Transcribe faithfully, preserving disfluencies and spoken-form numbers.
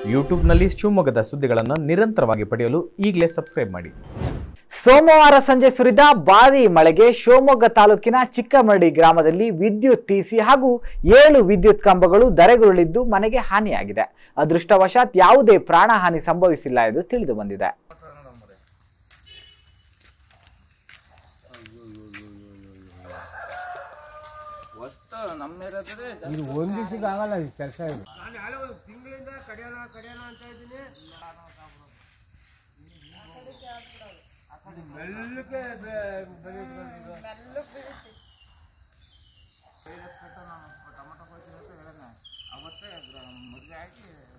ಯೂಟ್ಯೂಬ್ನಲ್ಲಿ ಶಿವಮೊಗ್ಗದ ಸುದ್ದಿಗಳನ್ನು ನಿರಂತರವಾಗಿ ಪಡೆಯಲು ಈಗಲೇ ಸಬ್ಸ್ಕ್ರೈಬ್ ಮಾಡಿ. ಸೋಮವಾರ ಸಂಜೆ ಸುರಿದ ಭಾರೀ ಮಳೆಗೆ ಶಿವಮೊಗ್ಗ ತಾಲೂಕಿನ ಚಿಕ್ಕಮರಡಿ ಗ್ರಾಮದಲ್ಲಿ ವಿದ್ಯುತ್ ತೀಸಿ ಹಾಗೂ ಏಳು ವಿದ್ಯುತ್ ಕಂಬಗಳು ಧರೆಗುರುಳಿದ್ದು ಮನೆಗೆ ಹಾನಿಯಾಗಿದೆ. ಅದೃಷ್ಟವಶಾತ್ ಯಾವುದೇ ಪ್ರಾಣಹಾನಿ ಸಂಭವಿಸಿಲ್ಲ ಎಂದು ತಿಳಿದು ಬಂದಿದೆ. ಮೆಲ್ಲಕ್ಕೆ ಟೊಮೆಟೊ ಅವತ್ತೇ ಮದುವೆ ಹಾಕಿ